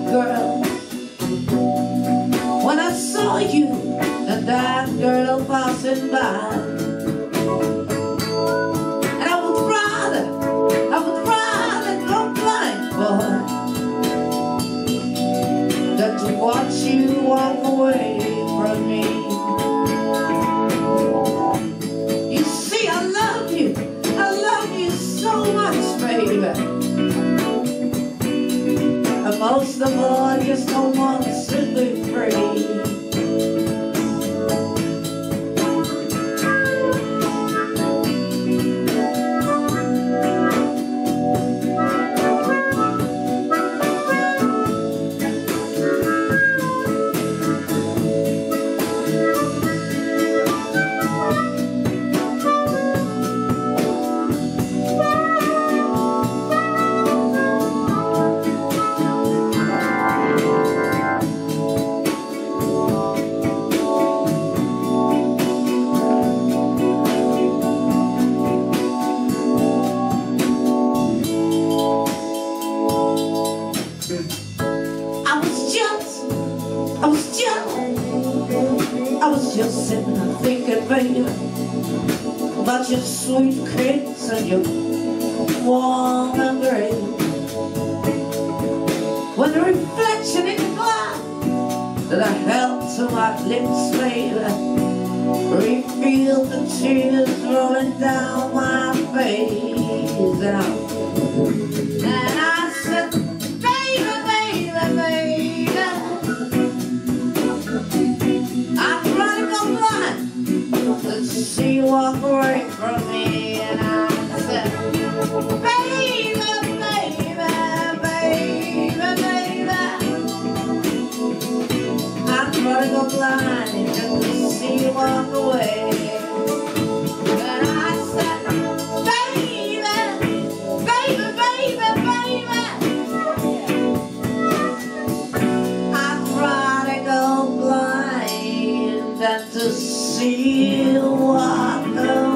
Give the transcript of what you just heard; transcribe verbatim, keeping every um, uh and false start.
girl. When I saw you and that girl passing by, and I would rather, I would rather go blind, boy, than to watch you walk away from me. You see, I love you, I love you so much, baby. And most of all, I just don't want to set me free. I was just, I was just sitting there thinking, baby, about your sweet kiss and your warm embrace. When the reflection in the glass that I held to my lips, baby, revealed the tears rolling down my face. And I, and I said, baby, baby, baby, she walked away from me, and I said, baby, baby, baby, baby, I'm gonna go blind just to see you walk away. And I said, baby, baby, baby, baby, I'd rather go blind than to see you walk away.